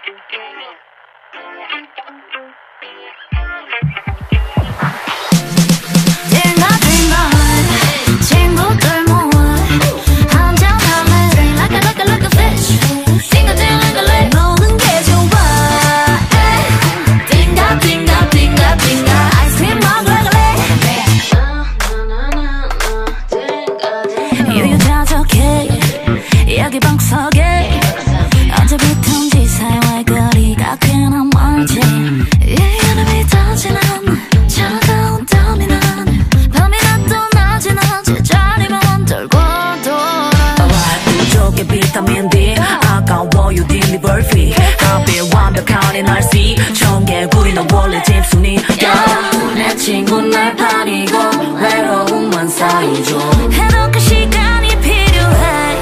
여기 방석에 언제부턴지 사이와의 거리가 꽤나 멀지. 이 여름이 더 지난 차가운 땀이 난 밤이나 또 낮이 낮에 자리만 돌고 돌아. 부족해 비타민 D 아까워요 딜리버리 fee 커피의 완벽한 NRC 청개구리 넌 원래 집순이 내 친구는 날 파리고 외로움만 쌓이죠. 해놓고 시간이 필요해.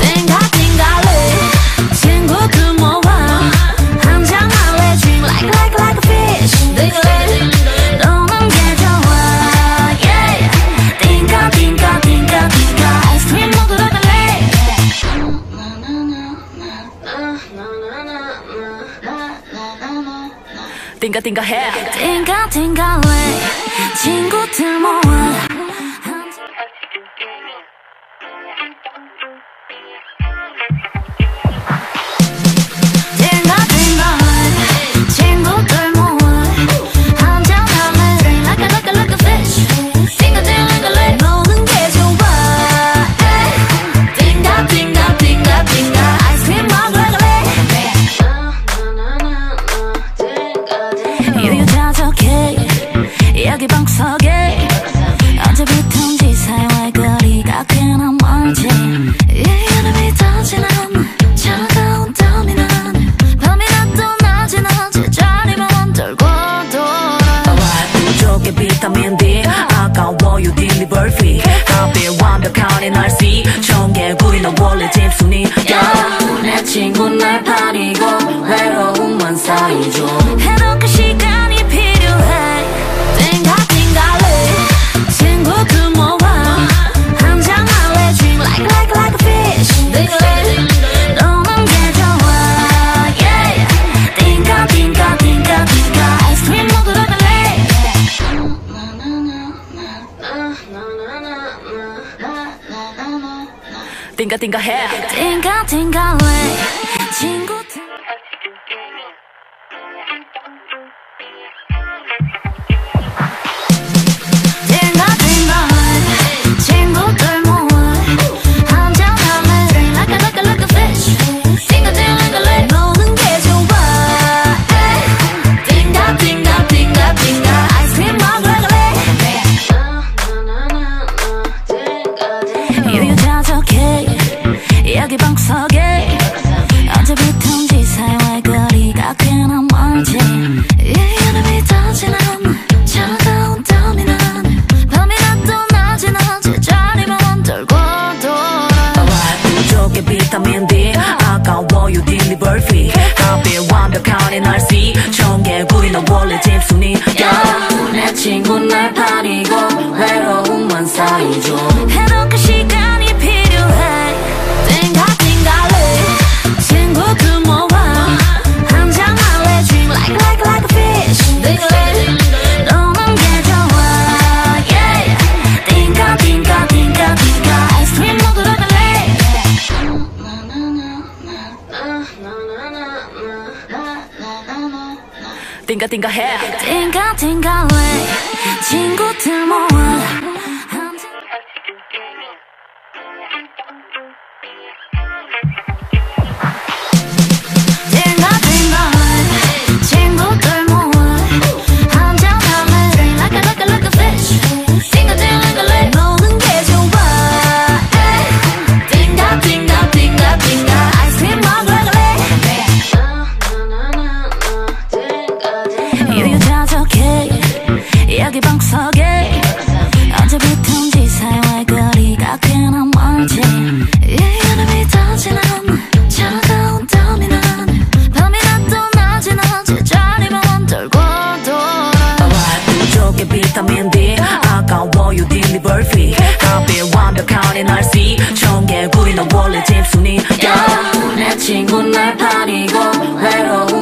친구들 모아 한잔 할래. Dream like a fish. 너는 게 좋아. Yeah. 띵까 띵까 띵까 띵까 아이스크림 먹으러 갈래. 띵까 띵까 해. 띵까 띵까 할래. 친구들 모아 여기 방석에 언제부턴지 사이와의 거리가 꽤나 멀지. 이 여름이 더 지난 차가운 땀이 난 밤이나 또 낮이 낮에 자리만 돌고 돌아. 부족해 비타민 D 아까워요 딜리버리 fee 커피의 완벽한 NRC 청개구리 넌 원래 집순이 내 친구는 날 파리고 외로움만 쌓이죠. 해놓고 시간이 필요해. 친구들 모아 한잔 할래. Dream like a fish. 너는 게 좋아. Yeah. 띵까 띵까 띵까 띵까 아이스크림 먹으러 갈래. 띵까 띵까 해. 띵까 띵까 할래. 친구들 여기 방석에 언제부턴지 사이와의 거리가 꽤나 멀지. 이 여름이 더 지난 차가운 땀이 난 밤이나 또 낮이 낮에 자리만 돌고 돌아. 부족해 비타민 D 아까워요 딜리버리 fee 커피의 완벽한 NRC 청개구리 넌 원래 집순이 내 친구는 날 파리고 외로움만 쌓이죠. 해놓고 시간이 필요해. 친구들 모아 한잔 할래. Dream like a fish. 너는 게 좋아. Yeah. 띵까 띵까 띵까 띵까 아이스크림 먹으러 갈래. 띵까 띵까 해. 띵까 띵까 할래. 친구들 모아 여기 방석에 언제부턴지 사이와의 거리가 꽤나 멀지. 이 여름이 더 지난 차가운 땀이 난 밤이나 또 낮이 낮에 자리만 돌고 돌아. 부족해 비타민 D 아까워요 딜리버리 fee 커피의 완벽한 NRC 청개구리 넌 원래 집순이 내 친구는 날 파리고 외로움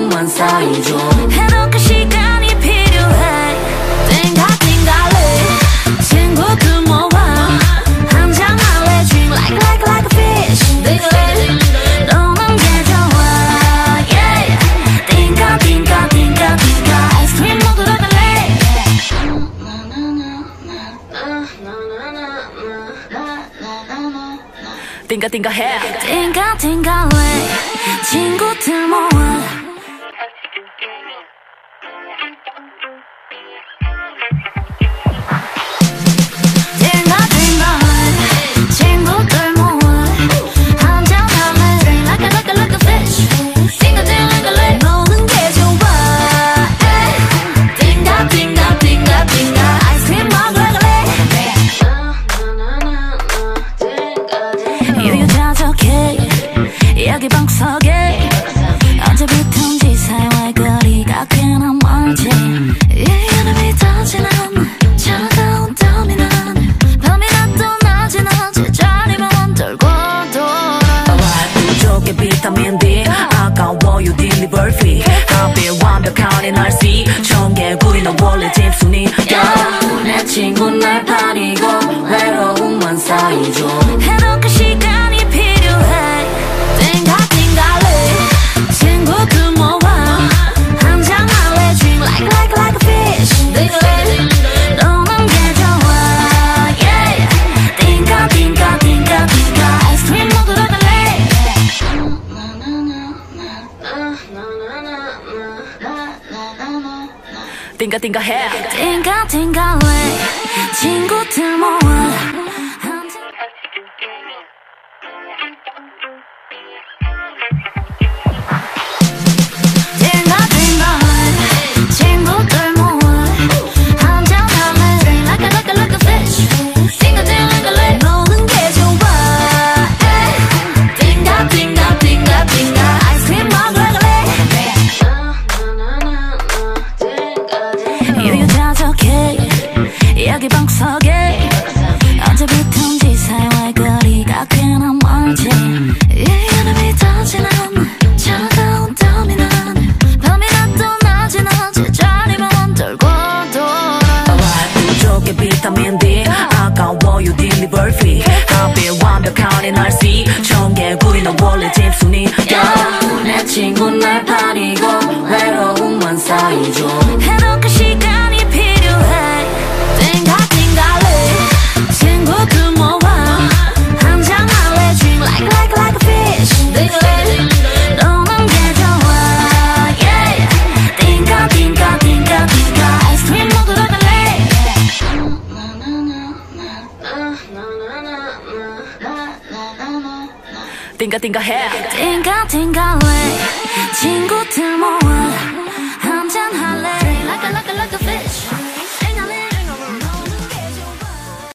띵가띵가 해 띵가띵가래 친구들 모아 여기 방석에 언제부턴지 사이와의 거리가 꽤나 멀지 이 이름이 터지는 차가운 땀이 나는 밤이나 또 낮이 낮에 자리만 돌고 돌아 부족해 비타민 D 아까워요 딜리버리 fee 가벼워 완벽한 NRC 청개구리 너 원래 집순이 내 친구는 날 파리고 외로움만 쌓이죠 해놓고 시간이 필요해 친구들 모아 한잔 할래 Dream like a fish 너는 게 좋아 yeah 띵가 아이스크림 먹으러 갈래 띵가띵가 해 띵가래 친구들 모아 여기 방석에 언제부턴지 사이와의 거리가 꽤나 멀지 이 이름이 터지는 차가운 땀이 나는 밤이나 또 낮이 낮에 자리만 돌고 돌아 부족해 비타민 D 아까워요 딜리버리 fee 가벼워 완벽한 NRC 청개구리 너 원래 집순이 내 친구는 날 파리고 외로움만 쌓이죠 해놓고 시간이 필요해 친구들 모아 한잔 할래 Dream like a fish 너는 게 좋아 yeah 띵가 아이스크림 먹으러 갈래 띵가띵가 해 띵가래 친구들 모아